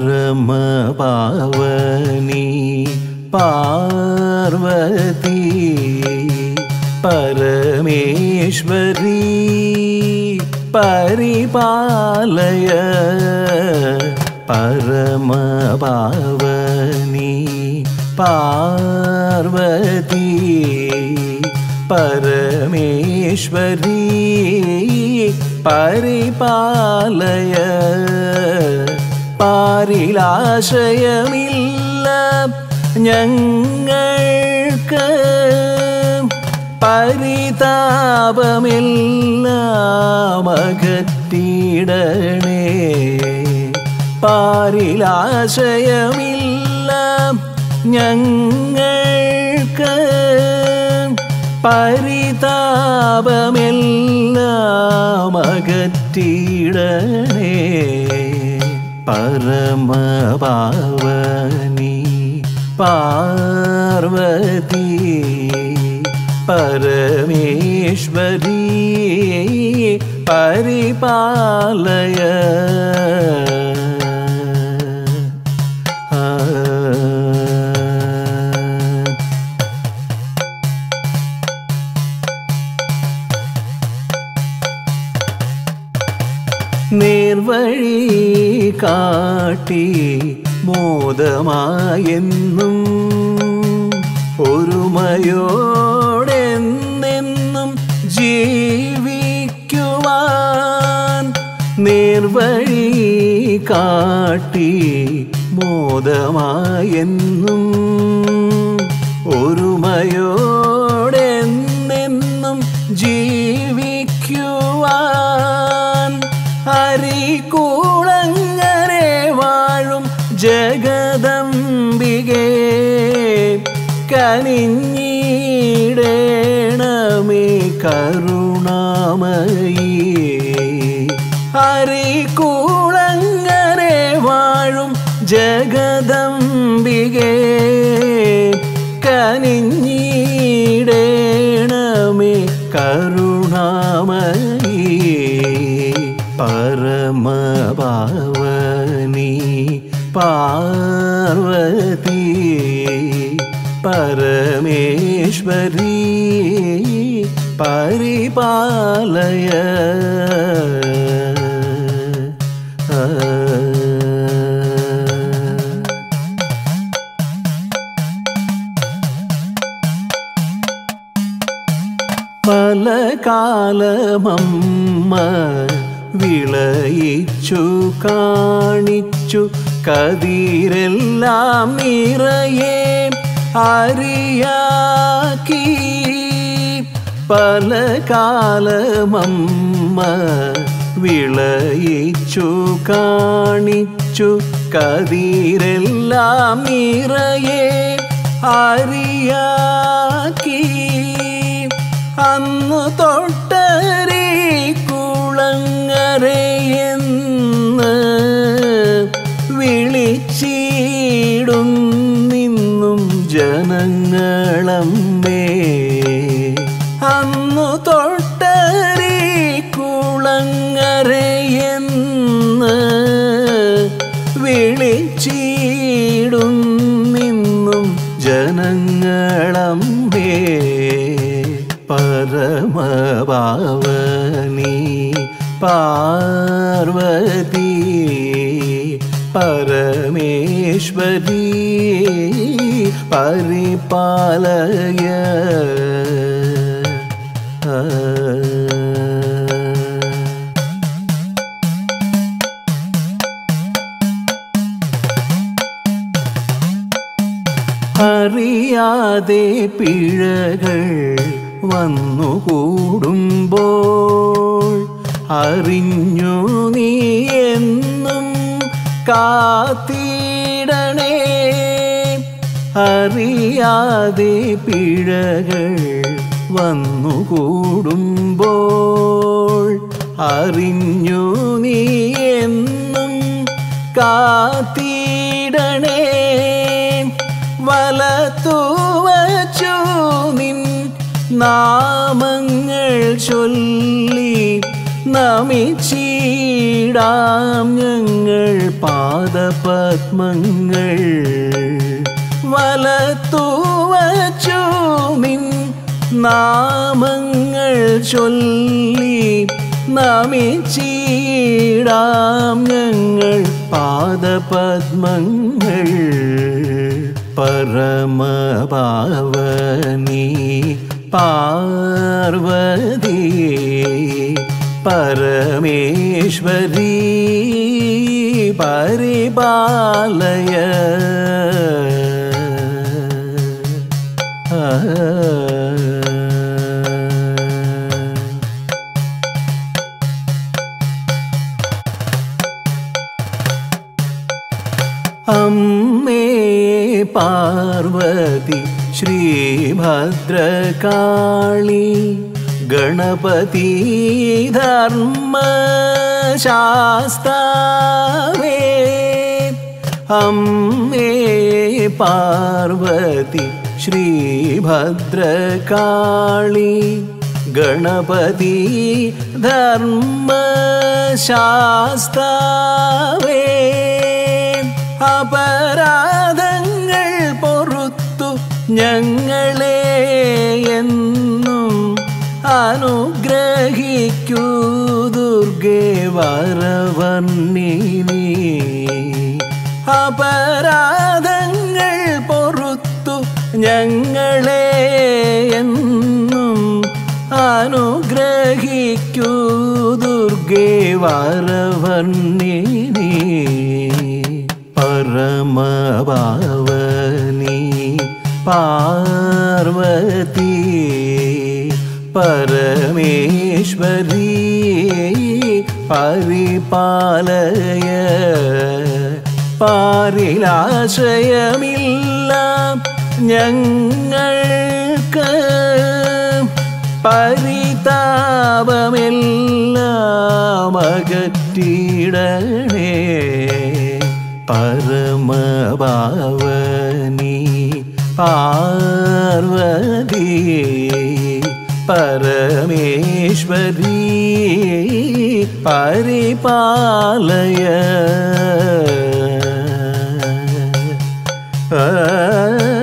परमपावनी पार्वती परमेश्वरी परिपालय परमपावनी पार्वती परमेश्वरी परिपालय പാരിലാശയമില്ല ഞങ്ങൾക്ക് പരിതാപമെല്ലാം അകറ്റിടണേ പാരിലാശയമില്ല ഞങ്ങൾക്ക് പരിതാപമെല്ലാം അകറ്റിടണേ परमपावनी पार्वती परमेश्वरी परिपालय നേർവഴി കാട്ടി മോദമായെന്നും ഒരുമയോടെന്നെന്നും ജീവിക്കുവാൻ നേർവഴി കാട്ടി മോദമായെന്നും ഒരുമയോടെന്നെന്നും ജീവിക്കുവാൻ ഹരികൂളങ്ങരെ വാഴും ജഗദംബികേ കനിഞ്ഞിടേണമേ കരുണാമയീ ഹരികൂളങ്ങരെ വാഴും ജഗദംബികേ കനിഞ്ഞിടേണമേ കരുണാമയീ परमपावनी पार्वती परमेश्वरी परिपालय പല കാലമമ്മ വിളയിച്ചു കാണിച്ചു കതിരെല്ലാം നിറയെ അരിയാക്കി പല കാലമമ്മ വിളയിച്ചു കാണിച്ചു കതിരെല്ലാം നിറയെ അരിയാക്കി അന്നു തൊട്ടരേ കുളങ്ങരയെന്ന് വിളിച്ചിടും നിന്നും ജനങ്ങളമ്മേ അന്നു തൊട്ടരേ കുളങ്ങരയെന്ന് വിളിച്ചിടും നിന്നും ജനങ്ങളമ്മേ परमपावनी पार्वती परमेश्वरी परिपालय അറിയാതെ പിഴകൾ വന്നുകൂടുമ്പോൾ അറിഞ്ഞു നീ എന്നും കാത്തിടണേ അറിയാതെ പിഴകൾ വന്നുകൂടുമ്പോൾ അറിഞ്ഞു നീ എന്നും കാത്തിടണേ വലത്തുവച്ചു നിൻ നാമങ്ങൾ ചൊല്ലി നമിച്ചിടാം ഞങ്ങൾ പാദപത്മങ്ങൾ വലത്തുവച്ചു നിൻ നാമങ്ങൾ ചൊല്ലി നമിച്ചിടാം ഞങ്ങൾ പാദപത്മങ്ങൾ പരമപാവനി പാർവതി പരമേശ്വരി പരിപാലയ അമ്മേ പാർവതി ശ്രീഭദ്രകാളി ഗണപതി ധർമ്മശാസ്താവേ അമ്മേ പാർവതി ശ്രീഭദ്രകാളി ഗണപതി ധർമ്മശാസ്താവേ അപരാധങ്ങൾ പൊറുത്തു ഞങ്ങളെ എന്നും അനുഗ്രഹിക്കൂ ദുർഗേ വരവർണ്ണിനി അപരാധങ്ങൾ പൊറുത്തു ഞങ്ങളെ എന്നും അനുഗ്രഹിക്കൂ ദുർഗേ വരവർണ്ണിനി പരമപാവനി പാർവതി പരമേശ്വരി പരിപാലയ പാരിലാശ്രയമില്ല ഞങ്ങൾക്ക് പരിതാപമെല്ലാം അകറ്റിടണേ പരമപാവനി പാർവതി പരമേശ്വരി പരിപാലയ